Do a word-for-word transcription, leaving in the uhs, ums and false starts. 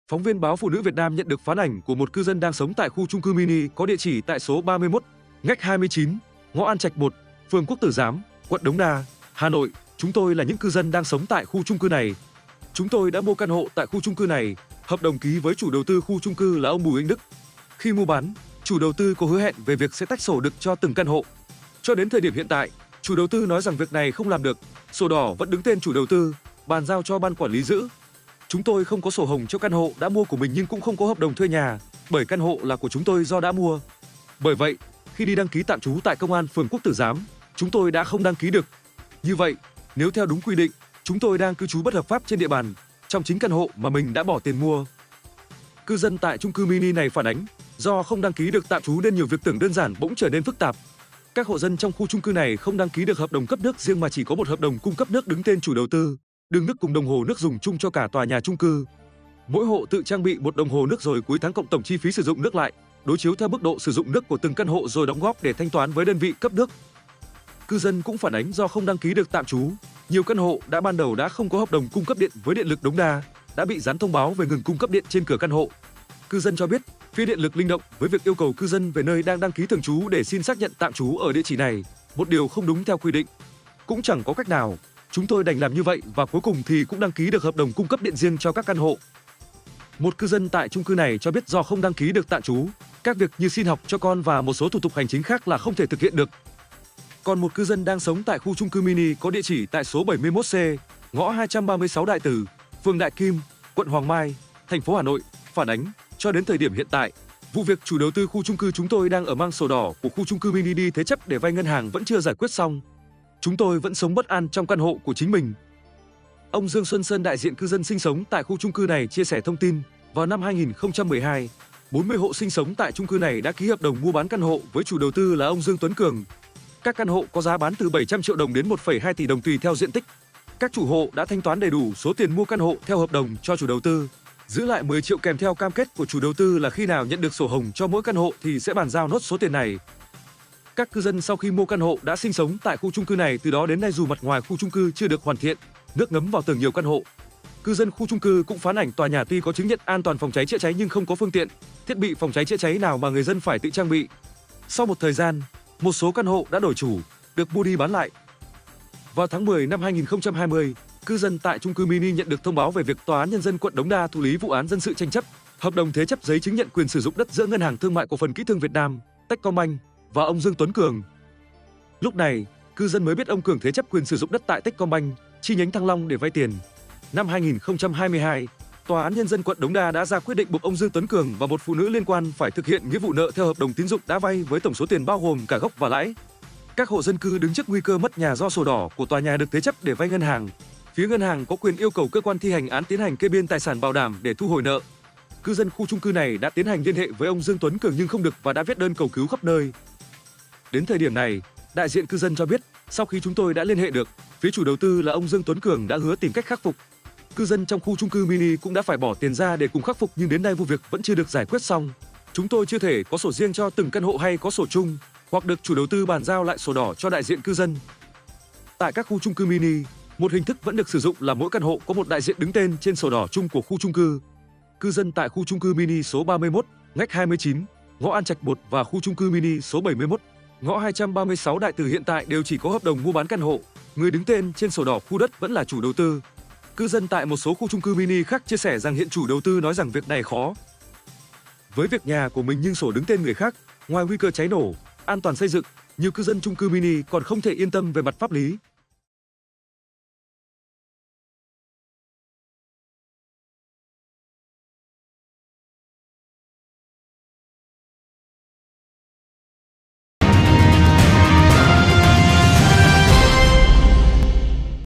Phóng viên báo Phụ nữ Việt Nam nhận được phản ảnh của một cư dân đang sống tại khu chung cư mini có địa chỉ tại số ba mươi mốt, ngách hai mươi chín, ngõ An Trạch một, phường Quốc Tử Giám, quận Đống Đa, Hà Nội. Chúng tôi là những cư dân đang sống tại khu chung cư này. Chúng tôi đã mua căn hộ tại khu chung cư này, hợp đồng ký với chủ đầu tư khu chung cư là ông Bùi Anh Đức. Khi mua bán, chủ đầu tư có hứa hẹn về việc sẽ tách sổ đực cho từng căn hộ. Cho đến thời điểm hiện tại, chủ đầu tư nói rằng việc này không làm được, sổ đỏ vẫn đứng tên chủ đầu tư, bàn giao cho ban quản lý giữ. Chúng tôi không có sổ hồng cho căn hộ đã mua của mình nhưng cũng không có hợp đồng thuê nhà, bởi căn hộ là của chúng tôi do đã mua. Bởi vậy, khi đi đăng ký tạm trú tại công an phường Quốc Tử Giám, chúng tôi đã không đăng ký được. Như vậy, nếu theo đúng quy định, chúng tôi đang cư trú bất hợp pháp trên địa bàn, trong chính căn hộ mà mình đã bỏ tiền mua. Cư dân tại chung cư mini này phản ánh, do không đăng ký được tạm trú nên nhiều việc tưởng đơn giản bỗng trở nên phức tạp. Các hộ dân trong khu chung cư này không đăng ký được hợp đồng cấp nước riêng mà chỉ có một hợp đồng cung cấp nước đứng tên chủ đầu tư, đường nước cùng đồng hồ nước dùng chung cho cả tòa nhà chung cư. Mỗi hộ tự trang bị một đồng hồ nước rồi cuối tháng cộng tổng chi phí sử dụng nước lại, đối chiếu theo mức độ sử dụng nước của từng căn hộ rồi đóng góp để thanh toán với đơn vị cấp nước. Cư dân cũng phản ánh do không đăng ký được tạm trú, nhiều căn hộ đã ban đầu đã không có hợp đồng cung cấp điện với Điện lực Đống Đa, đã bị dán thông báo về ngừng cung cấp điện trên cửa căn hộ. Cư dân cho biết, phía Điện lực linh động với việc yêu cầu cư dân về nơi đang đăng ký thường trú để xin xác nhận tạm trú ở địa chỉ này, một điều không đúng theo quy định. Cũng chẳng có cách nào, chúng tôi đành làm như vậy và cuối cùng thì cũng đăng ký được hợp đồng cung cấp điện riêng cho các căn hộ. Một cư dân tại chung cư này cho biết do không đăng ký được tạm trú, các việc như xin học cho con và một số thủ tục hành chính khác là không thể thực hiện được. Còn một cư dân đang sống tại khu chung cư mini có địa chỉ tại số bảy mươi mốt C, ngõ hai trăm ba mươi sáu Đại Từ, phường Đại Kim, quận Hoàng Mai, thành phố Hà Nội, phản ánh, cho đến thời điểm hiện tại, vụ việc chủ đầu tư khu chung cư chúng tôi đang ở mang sổ đỏ của khu chung cư mini đi thế chấp để vay ngân hàng vẫn chưa giải quyết xong. Chúng tôi vẫn sống bất an trong căn hộ của chính mình. Ông Dương Xuân Sơn, đại diện cư dân sinh sống tại khu chung cư này chia sẻ thông tin, vào năm hai nghìn không trăm mười hai, bốn mươi hộ sinh sống tại chung cư này đã ký hợp đồng mua bán căn hộ với chủ đầu tư là ông Dương Tuấn Cường. Các căn hộ có giá bán từ bảy trăm triệu đồng đến một phẩy hai tỷ đồng tùy theo diện tích. Các chủ hộ đã thanh toán đầy đủ số tiền mua căn hộ theo hợp đồng cho chủ đầu tư, giữ lại mười triệu kèm theo cam kết của chủ đầu tư là khi nào nhận được sổ hồng cho mỗi căn hộ thì sẽ bàn giao nốt số tiền này. Các cư dân sau khi mua căn hộ đã sinh sống tại khu chung cư này từ đó đến nay dù mặt ngoài khu chung cư chưa được hoàn thiện, nước ngấm vào tường nhiều căn hộ. Cư dân khu chung cư cũng phản ảnh tòa nhà tuy có chứng nhận an toàn phòng cháy chữa cháy nhưng không có phương tiện, thiết bị phòng cháy chữa cháy nào mà người dân phải tự trang bị. Sau một thời gian, một số căn hộ đã đổi chủ, được mua đi bán lại. Vào tháng mười năm hai nghìn không trăm hai mươi, cư dân tại chung cư mini nhận được thông báo về việc Tòa án Nhân dân quận Đống Đa thụ lý vụ án dân sự tranh chấp, hợp đồng thế chấp giấy chứng nhận quyền sử dụng đất giữa Ngân hàng Thương mại Cổ phần Kỹ thương Việt Nam, Techcombank và ông Dương Tuấn Cường. Lúc này, cư dân mới biết ông Cường thế chấp quyền sử dụng đất tại Techcombank, chi nhánh Thăng Long để vay tiền. Năm hai nghìn không trăm hai mươi hai, Tòa án Nhân dân quận Đống Đa đã ra quyết định buộc ông Dương Tuấn Cường và một phụ nữ liên quan phải thực hiện nghĩa vụ nợ theo hợp đồng tín dụng đã vay với tổng số tiền bao gồm cả gốc và lãi. Các hộ dân cư đứng trước nguy cơ mất nhà do sổ đỏ của tòa nhà được thế chấp để vay ngân hàng. Phía ngân hàng có quyền yêu cầu cơ quan thi hành án tiến hành kê biên tài sản bảo đảm để thu hồi nợ. Cư dân khu chung cư này đã tiến hành liên hệ với ông Dương Tuấn Cường nhưng không được và đã viết đơn cầu cứu khắp nơi. Đến thời điểm này, đại diện cư dân cho biết, sau khi chúng tôi đã liên hệ được, phía chủ đầu tư là ông Dương Tuấn Cường đã hứa tìm cách khắc phục. Cư dân trong khu chung cư mini cũng đã phải bỏ tiền ra để cùng khắc phục nhưng đến nay vụ việc vẫn chưa được giải quyết xong. Chúng tôi chưa thể có sổ riêng cho từng căn hộ hay có sổ chung, hoặc được chủ đầu tư bàn giao lại sổ đỏ cho đại diện cư dân. Tại các khu chung cư mini, một hình thức vẫn được sử dụng là mỗi căn hộ có một đại diện đứng tên trên sổ đỏ chung của khu chung cư. Cư dân tại khu chung cư mini số ba mươi mốt, ngách hai mươi chín, ngõ An Trạch một và khu chung cư mini số bảy mươi mốt, ngõ hai trăm ba mươi sáu Đại Từ hiện tại đều chỉ có hợp đồng mua bán căn hộ, người đứng tên trên sổ đỏ khu đất vẫn là chủ đầu tư. Cư dân tại một số khu chung cư mini khác chia sẻ rằng hiện chủ đầu tư nói rằng việc này khó. Với việc nhà của mình nhưng sổ đứng tên người khác, ngoài nguy cơ cháy nổ, an toàn xây dựng, nhiều cư dân chung cư mini còn không thể yên tâm về mặt pháp lý.